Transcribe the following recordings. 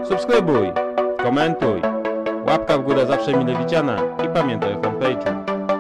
Subskrybuj, komentuj, łapka w górę zawsze mile widziana i pamiętaj o fanpage'u.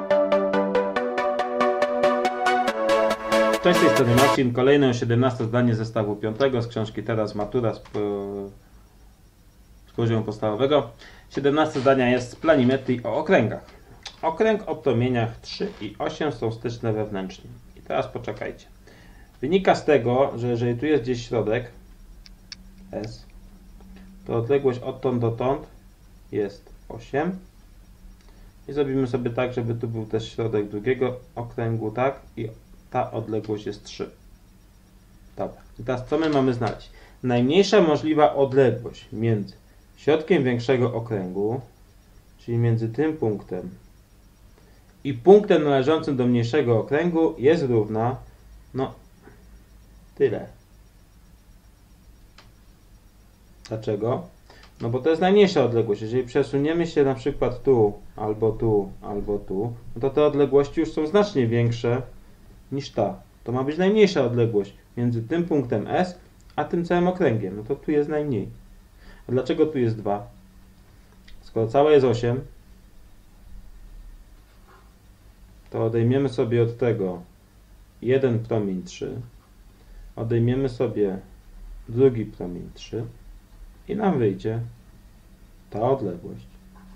Cześć, z tej strony Marcin. Kolejne 17 zdanie zestawu 5 z książki Teraz Matura z poziomu podstawowego. 17 zdania jest z planimetrii o okręgach. Okręg o promieniach 3 i 8 są styczne wewnętrznie. I teraz poczekajcie. Wynika z tego, że jeżeli tu jest gdzieś środek S, to odległość odtąd dotąd jest 8. I zrobimy sobie tak, żeby tu był też środek drugiego okręgu, tak? I ta odległość jest 3. Dobra. I teraz co my mamy znaleźć? Najmniejsza możliwa odległość między środkiem większego okręgu, czyli między tym punktem i punktem należącym do mniejszego okręgu jest równa, no, tyle. Dlaczego? No bo to jest najmniejsza odległość. Jeżeli przesuniemy się na przykład tu, albo tu, albo tu, no to te odległości już są znacznie większe niż ta. To ma być najmniejsza odległość między tym punktem S, a tym całym okręgiem. No to tu jest najmniej. A dlaczego tu jest 2? Skoro całe jest 8, to odejmiemy sobie od tego jeden promień 3, odejmiemy sobie drugi promień 3 i nam wyjdzie ta odległość,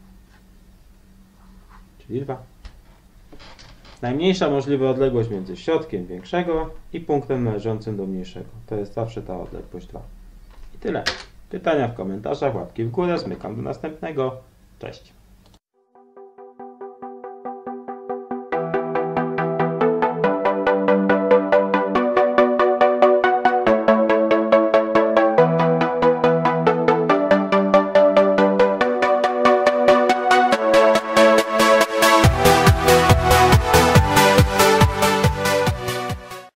czyli 2. Najmniejsza możliwa odległość między środkiem większego i punktem należącym do mniejszego. To jest zawsze ta odległość 2. I tyle. Pytania w komentarzach, łapki w górę. Zmykam do następnego. Cześć.